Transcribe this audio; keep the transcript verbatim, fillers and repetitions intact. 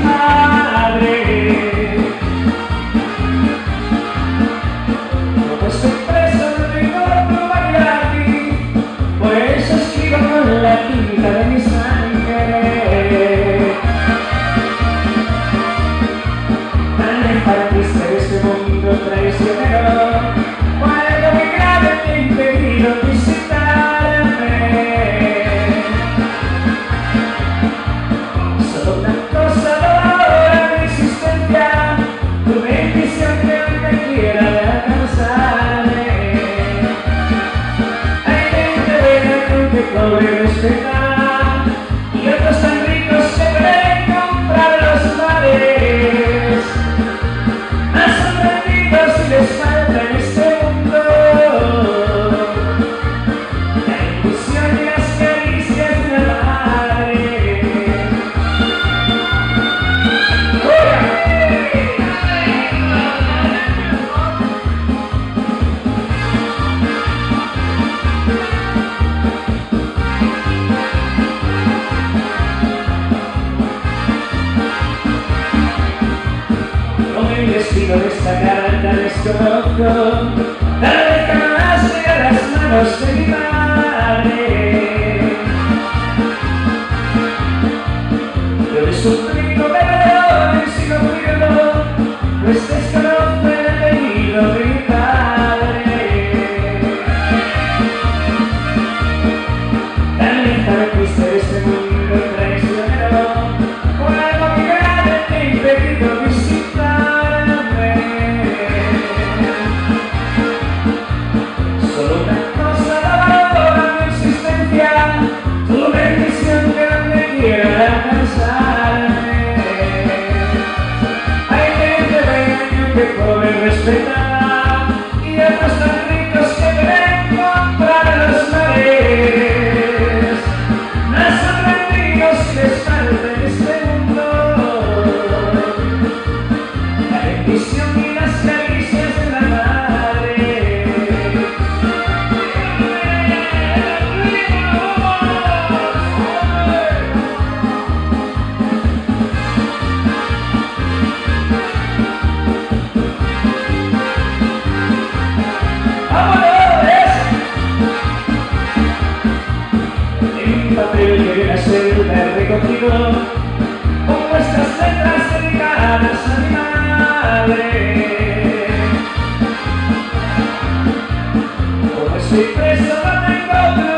madre. Como estoy preso no tengo otro aquí, pues escribo con la tinta de mi sangre. Tan partiste de este mundo traicionero, cuando mi grave te ha impedido visitarme. Solo una cosa valora mi existencia, tu bendición que hoy me quiera alcanzarme. Hay gente buena con que cobre respetar, y otros tan ricos que pueden comprar los mares. Más sorprendidos si les falta en este mundo la ilusión y las caricias de la madre. Con el destino de esta carta desconozco, tal vez jamás llegue a las manos de mi madre. Yo le suplico que me y sigo cuidando, pues desconozco el apellido de mi padre. Tan lejana fuiste de este mundo traicionero, cuando mi grave te ha impedido visitarme. Solo una cosa valora mi existencia, tu bendición que no me quiera alcanzarme. Hay gente buena que pobre respetar, y otros tan ricos que quieren comprar los mares. Más sorprendidos si les falta en este mundo la bendición y las caricias de la madre. En papel que viene a ser de recogido, con vuestras letras dedicadas a mi madre. Como estoy preso no tengo